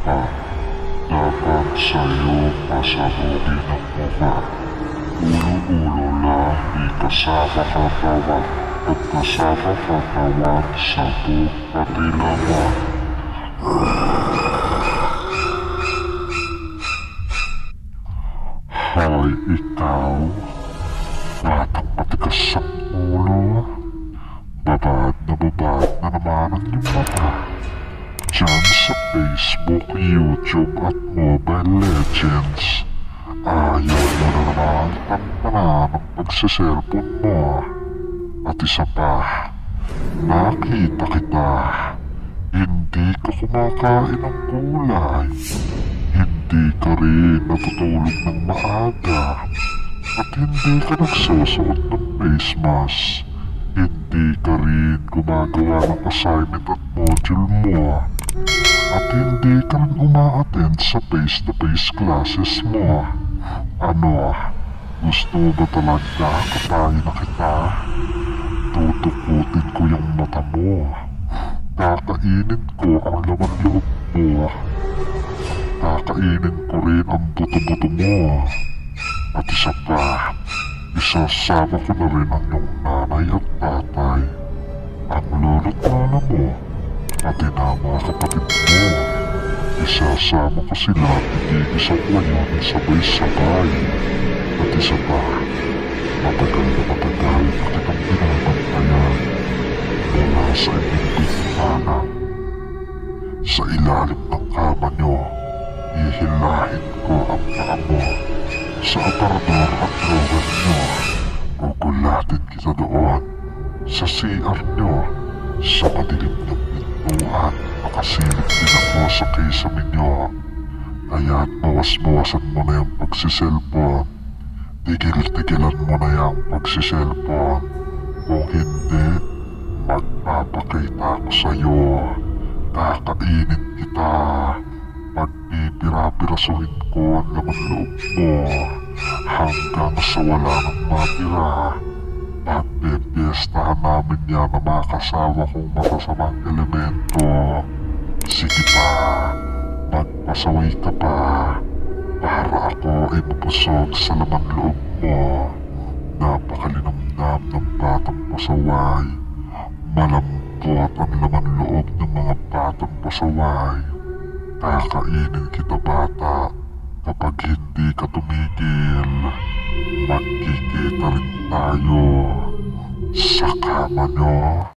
pa. Dapat sa'yo pasabugin ang mukha. Ulo-ulo lang, di kasama katawan. At kasama katawan, sabog pati laman. Hoy, ikaw. Batang matigas sa ulo. Babad na naman ang iyong mata. Diyan sa Facebook, YouTube at Mobile Legends. Ayaw mo na naman tampanan ang pagsiselfon mo. At isa pa, nakita kita. Hindi ka kumakain ng gulay. Hindi ka rin natutulog ng maaga. At hindi ka nagsusuot ng face mask. Hindi ka rin gumagawa ng assignment at module mo. At hindi ka rin uma-attend sa face-to-face classes mo. Ano, gusto ba talaga katayin na kita? Tutukutin ko yung mata mo. Kakainin ko ang laman loob mo. Kakainin ko rin ang buto-buto mo. At isa pa, isasama ko na rin ang iyong nanay at tatay, ang lolo't lola mo, pati na mga kapatid mo. Isasama ko sila at igigisa ko ngayon sabay-sabay. At isa pa, matagal na kitang binabantayan mula sa inyong bintana. Sa ilalim ng kama nyo, ihilahin ko ang paa mo. Sa aparador at drawer nyo, gugulatin kita doon. Sa CR nyo, sa madilim ng pintuan, makasilip din ako sa kisame nyo. Kaya't bawas-bawasan mo na yung pagsiselfon. Tigil-tigilan mo na yung pagsiselfon. Kung hindi, magpapakita ako sa'yo. Kakainin kita. Pagpipira-pirasuhin ko ang laman loob mo hanggang sa wala nang matira. Pagpipiestahan namin yan na mga kasama kong masasamang elemento. Sige pa, magpasaway ka pa para ako ay mapusog sa laman loob mo. Napakalinamnam ng batang pasaway. Malambot ang laman loob ng mga batang pasaway. Kakainin kita bata. Kapag hindi ka tumigil, magkikita rin tayo sa kama nyo.